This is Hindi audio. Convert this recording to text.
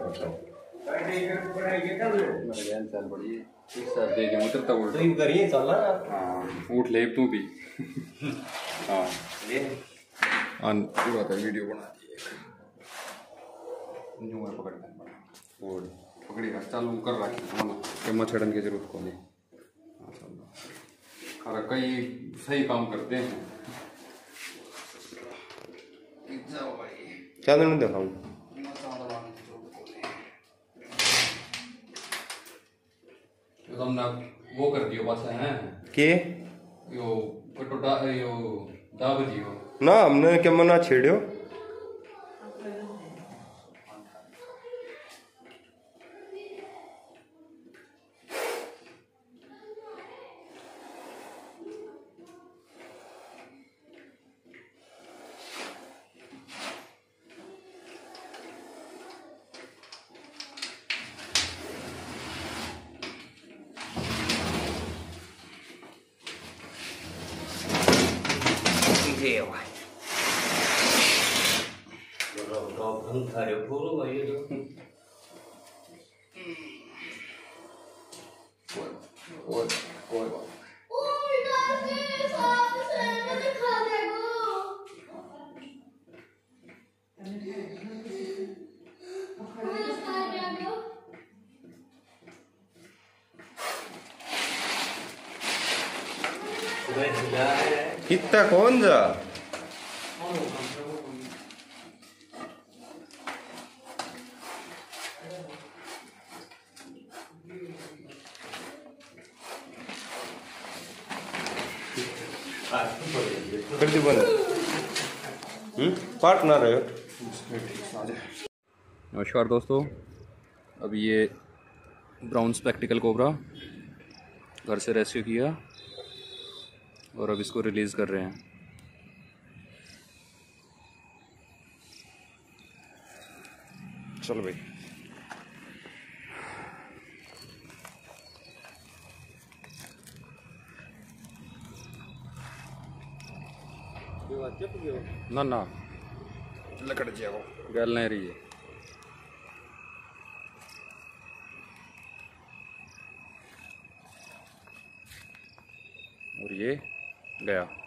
करता हूँ। चल बड़ी एक साथ दे के उतरता उठ तो ये करिए चल ना। हाँ उठ ले तू भी। हाँ ये पूरा था वीडियो बना दिए न्यू है पकड़ता है और पकड़ी रख चालू कर रखी है मच्छरन की जरूरत को नहीं। और कई सही काम करते हैं। क्या नहीं दिखाऊँ तुमने वो कर दियो बस है के यो कटोटा यो दाब दियो ना हमने क्या मना छेड़ियो। कितना कौन जा कर दी बंद पार्ट ना रहे। नमस्कार दोस्तों, अब ये ब्राउन स्पेक्टिकल कोबरा घर से रेस्क्यू किया और अब इसको रिलीज़ कर रहे हैं। चलो भाई ना ना लकड़ जाओ गल नहीं रही है। और ये गया।